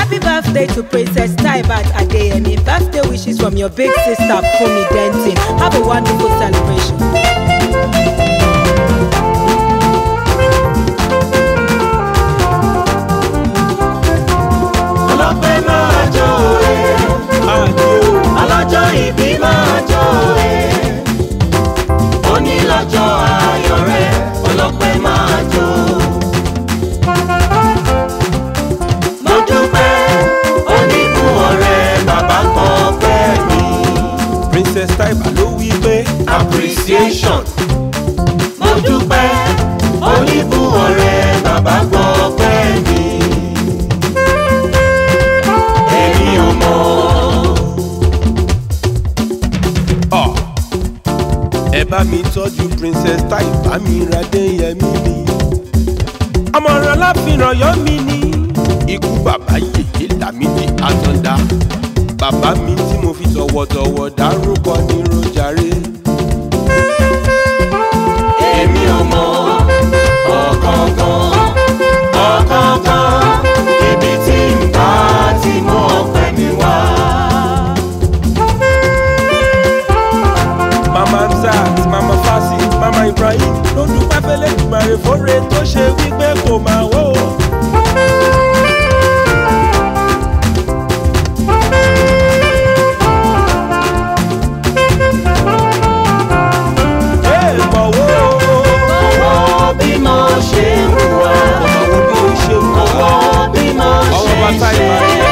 Happy birthday to Princess Taibat Adeyemi. Birthday wishes from your big sister Fumi Denton. Have a wonderful celebration. Ọlọ́pẹ́ máa jó ọlọ́jọ́ ìbí máa jó onílọ́jọ́ ayọ̀ rẹ̀ ọlọ́pẹ́ máa jó. Mo dúpẹ́ oníkun ọ̀rẹ́ bàbá kan pẹ́ mi. Princess Taibat ló wí pé appreciation. Mo dúpẹ́ oníkun ọ̀rẹ́ bàbá kan pẹ́ mi. Èmi ò mọ̀. Ẹ bá mi tọ́jú Princess Taibat mi Adéyẹmí mi. Ọmọràn láfihàn yọ mí ní. Ikú bàbá yèyé Lámídì Àtàndá. Bàbá mi tí mo fi tọ̀wọ̀tọ̀wọ̀ dárúkọ ní Rojàre. Èmi ò mọ̀ ọ̀kọ̀ọ̀kan ibi tí n bá ti mọ ọpẹ́ mi wá. Mama Amzat, Mama Fasi, Mama Ibrahim ló dúpẹ́ fẹ́lẹ́ Èdùmàrè fóore tó ṣe wípé kò máa wó. Bí mo ṣe ń wá, bí mo ṣe ń ṣe,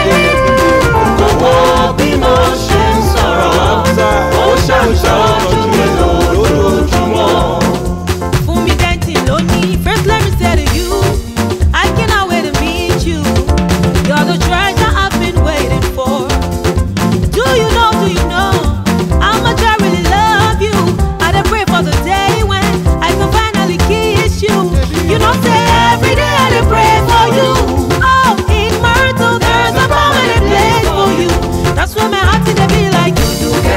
bí mo ṣe ń sọ̀rọ̀, ó ṣàǹtọ́jú mi lójoojúmọ́. Fumi Denton lónìí. First let me say to you, I cannot wait to meet you. You're the treasure I've been waiting for. Do you know how much I really love you? I dey pray for the day when I can finally kiss you. You know say every day I dey pray for you. Oh, in Myrtle there's a permanent place for you. That's why my heart dey be like do.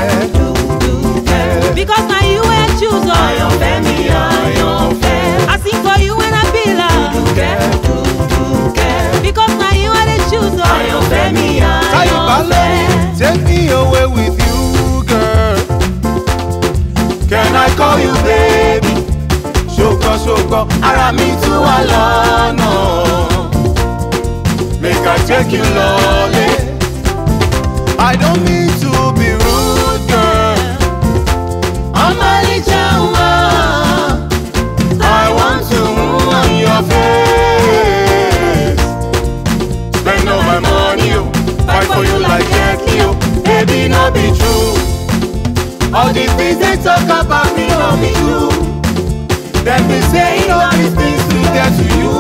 Because now you ain't choose all your family. I sing for you when I be like do. Because now you ain't choose all your family. Take me away with you, girl. Can I call you baby? Ṣoko, ara mi tún wà lọ́nà. Make I take you lọ́lé. I don't mean to be rude, girl. Ọmọlẹ́jà wá. I want to on your face. Spend all my money, fight for you like Jackie, baby, no be true. All the things they talk about me, no be true. Them be saying all these things to get to you.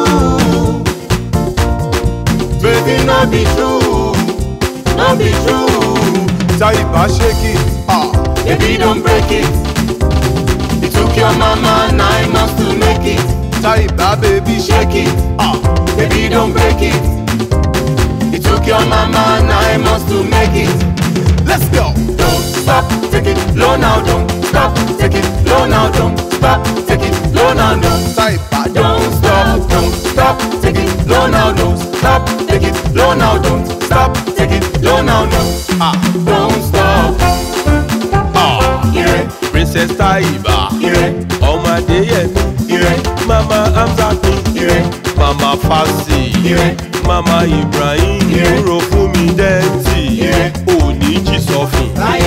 Baby, no be true, no be true. Taibat shake it, Baby, don't break it. It took your mama 9 months to make it. Taibat baby Shake it, baby, don't break it. It took your mama 9 months to make it. Let's go. Don't stop, take it low now, don't stop, take it low now, don't stop, take it low now, don't. Taibat Don't stop, take it low now, don't stop, take it low now, don't stop, take it low now, don't. Don't stop. Yeah, Princess Taibat, yeah, ọmọ Adéyẹmí, yeah, Mama Amzat mi, yeah, Mama Fasi, yeah. Mama Ibrahim Yeah. dúró fún mi dẹ́ntì. Yeah. Òní jí sọ́fìn. Láyé,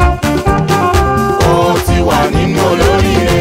ó ti wà nínú olóríire.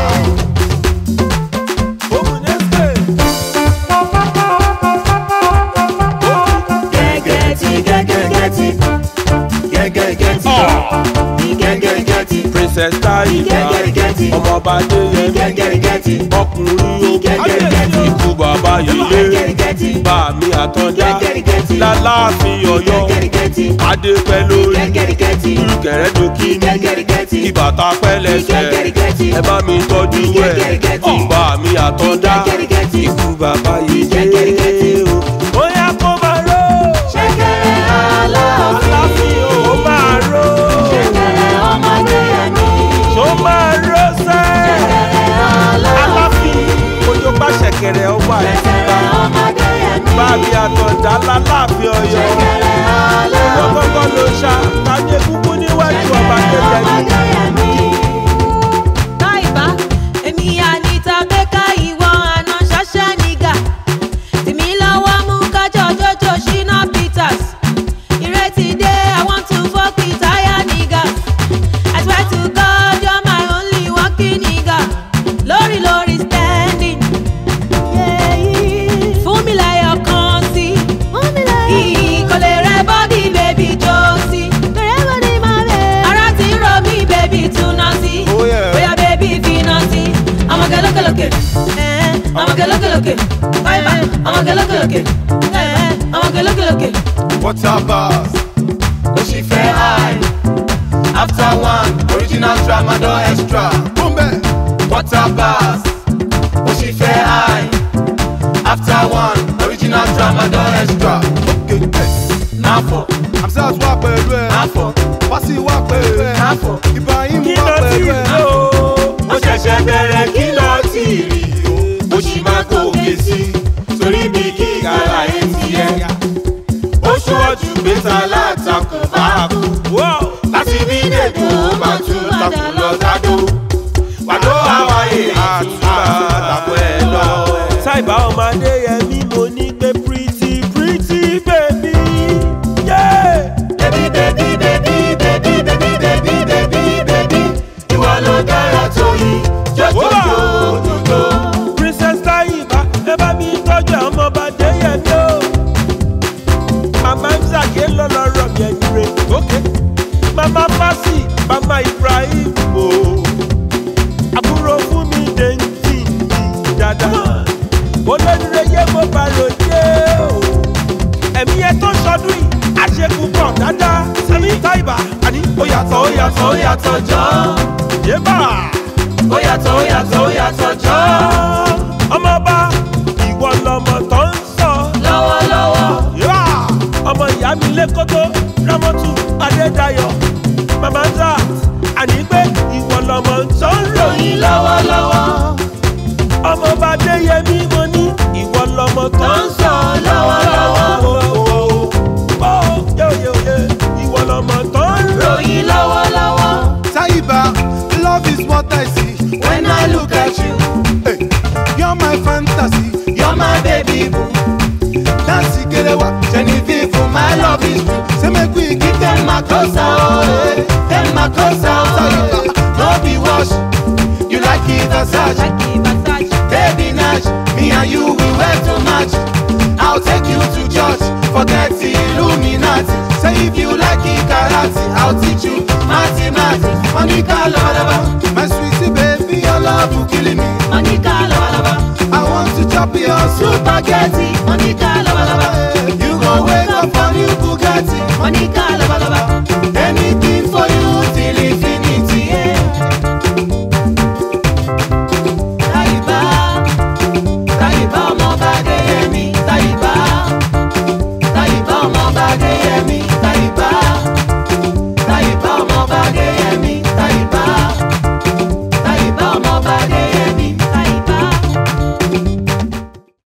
Gẹ́gẹ́gẹ́tì. Princess Taibat, ọmọọba Adéyẹmí, ọkùnrin ogun, ikú bàbá yèyé, bá mi Àtàndá, láláàfin Ọ̀yọ́, adé pẹ́ lórí, kúrúkẹ̀rẹ́ dókínì, kí bàtà pẹ́ lẹ́sẹ̀, ẹ bá mi tọ́jú ẹ̀, bá mi Àtàndá, ikú bàbá yèyé. Ó yá kó máa ró, Ṣẹ̀kẹ̀rẹ̀ Aláàfin, ó máa ró, ṣẹ̀kẹ̀rẹ̀ ọmọdé ẹ̀mí. ó máa ró sẹ́. Aláàfin, ojú bá ṣẹ̀kẹ̀rẹ̀ ọba ẹ̀ ti bá. Bá mi Àtàndá láláàfin Ọ̀yọ́. Water bars, she fair high. After one, original tramadol extra. Water bars, she fair high. After one, original tramadol extra. Okay, yes. Now for, I'm sad to walk away. now for, Passy walk away. now for. Ibrahim kí ló walk ti away. lò. Ó ṣẹ̀ṣẹ̀ bẹ̀rẹ̀ kí ló ti rí o. Ó ṣì máa gòkè sí torí bí kí ìgbàlá yẹn ti yẹ. Ó ṣọ́jú gbèsè alátakùn bá kú. Láti bí dèdò ó máa tún takùn lọ sádò. Wàdó àwáyé àtúntà àtàkùn ẹ̀ lọ. Táìbà ọmọdé yẹmí mo ní pé pretty baby. Yeah. Baby, baby, baby, baby, baby, baby, baby, baby. Ìwọ ló dára tó yìí, jọjọjọjọjọ. Princess Táìbà ẹ bá mi tọ́jú ọmọbadé yẹmí o. Màmá ń ṣàgé lọ́lọ́rọ̀ mi ẹ̀yìn rẹ̀. Màmá Fásì, Màmá Ibrahim o. Àbúrò fún mi dèntì dáadáa. Olóríire yé mo bá lòdì o. Ẹ̀mí ẹ tó ṣọdún yìí, àṣekú pọ̀ dáadáa. Sẹ́mi Táìbà, àní ó yàtọ̀ ó yàtọ̀ ó yàtọ̀ jọ. Yébà. Ó yàtọ̀, ó yàtọ̀, ó yàtọ̀ jọ. Ọmọọba, ìwọ lọmọ tó ń sọ. Lọ́wọ́lọ́wọ́. Yébà. Ọmọ ìyá mi Lékótó, Rámọ́tù, Adédayọ̀, Màmá Zat, àní pé ìwọ lọmọ tó ń ròyìn Lọ́wọ́lọ́wọ́. ọmọọba Adéyẹmí mo ní ìwọ lọmọ tó ń sọ lọ́wọ́lọ́wọ́. Ìwọ lọmọ tó ń Ròyìn lọ́wọ́lọ́wọ́. Táìbà, love is what I see. When I look at you, Hey, you're my fantasy. you're my baby boo. Nancy Gelewa, Genevieve, my love is true. say make we give them Them my closer, oh, eh. Them my closer, oh, eh. No be wash. You like it Versace, baby Nash. Me and you we wear too much. I'll take you to church. Forget the Illuminati. Say if you like it karate, I'll teach you mathematics. Monica Lovalaba, my sweetie baby, your love will kill me. Monica Lovalaba, I want to chop your soup. spaghetti. Monica Lovalaba, you go wake up for new Bugatti. Monica